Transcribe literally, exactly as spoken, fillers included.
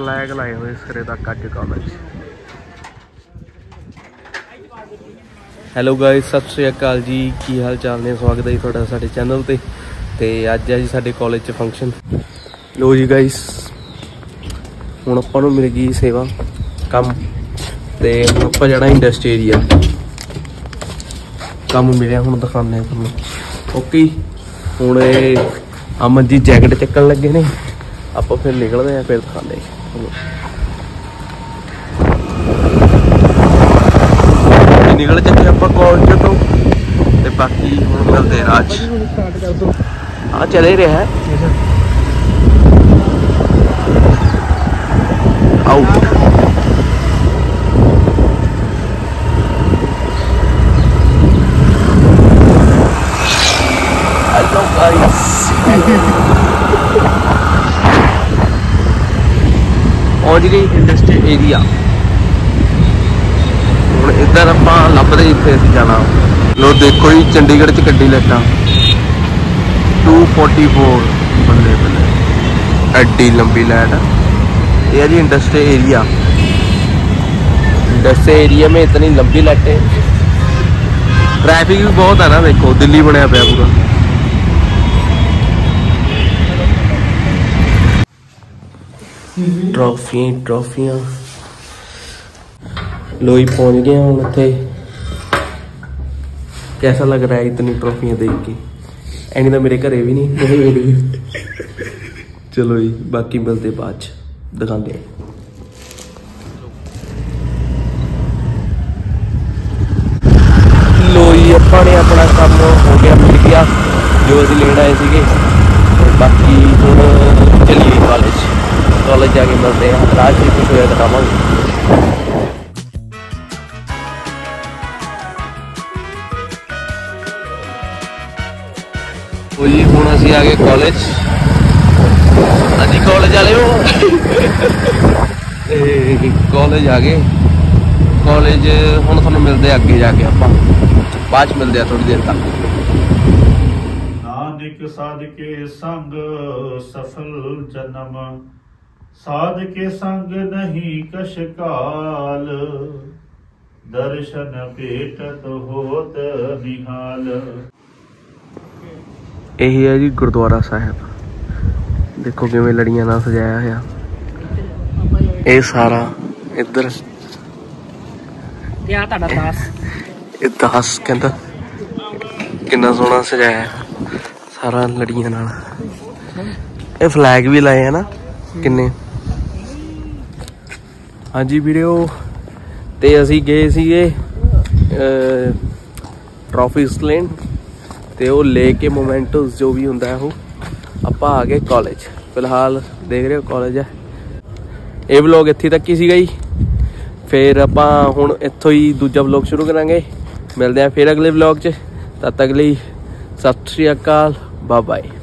Flag लाए हुए सिरे तक अज कॉलेज। हैलो गाइस, सत श्री अकाल जी, की हाल चाल ने? स्वागत है जी थोड़ा साडे चैनल ते ते अज है जी साडे कॉलेज च फंक्शन। लो जी गाइस, हुण आपां नूं मिल गई सेवा कम ते हुण आपां जाना इंडस्ट्री एरिया। कम मिलिया, हुण दिखाने तुहानूं। ओके, हुण अमन जी जैकेट चक्कन लगे ने, आपां फिर निकलदे हैं, फिर दिखाने। निकल चुके आप कॉलेज तो ते बाकी हुण मिलते राज हाँ चले रहा है आउट। हेलो गाइस, पहुंच गई इंडस्ट्री एरिया। हुण इधर आपां लभदे जिथे असीं जाना। लो देखो जी, चंडीगढ़ च कड्डी लाइटां टू फोर्टी फोर। बल्ले बल्ले, एड्डी लंबी लाइट। ये है जी इंडस्ट्री एरिया। इंडस्ट्री एरिया में इतनी लंबी लाइटें, ट्रैफिक भी बहुत है ना। देखो दिल्ली बनया पाया पूरा। ट्रॉफियां ट्रॉफियां लो ही पहुंच गए हूँ इत्थे। कैसा लग रहा है इतनी ट्रॉफियां देख के? एनी तो मेरे घरे भी नहीं। चलो जी, बाकी मिलते बाद च, दिखाते। लो जी, अपा ने अपना काम हो गया, मिल गया जो असीं लेण आए थे। बाकी हुण चलिए कॉलेज। कॉलेज जाके मिलते हैं, राज से कुछ होया दिखावांगे। जी हुण असीं आ गए कॉलेज। हाँ जी कॉलेज वाले हो कॉलेज आ गए। कॉलेज हुण तुहानूं मिलते अगे जाके, आपां बाद च मिलते हैं थोड़ी देर तक। नानक साध के संग सफल जन्म, साध के संग नहीं कश काल, दर्शन पेटत होत निहाल। यही है जी गुरुद्वारा साहब। देखो किवें लड़ियां नाल सजाया होया। ये सारा इधर दास दास कहंदा कितना सोहना सजाया सारा लड़ियां नाल। ये फ्लैग भी लाए है ना किन्ने। हाँ जी वीडियो ते असीं गए सीगे ट्रॉफीज लेन ते वो लेके मोमेंटोस जो भी होंदा है वो आपां आ गए कॉलेज। फिलहाल देख रहे हो कॉलेज है। ये व्लॉग इत्थे तक ही सीगा जी। फिर आपां हुण इत्थों ही दूजा व्लॉग शुरू करांगे। मिलते हैं फिर अगले व्लॉग च। तद तक लई सत श्री अकाल, बाय बाय।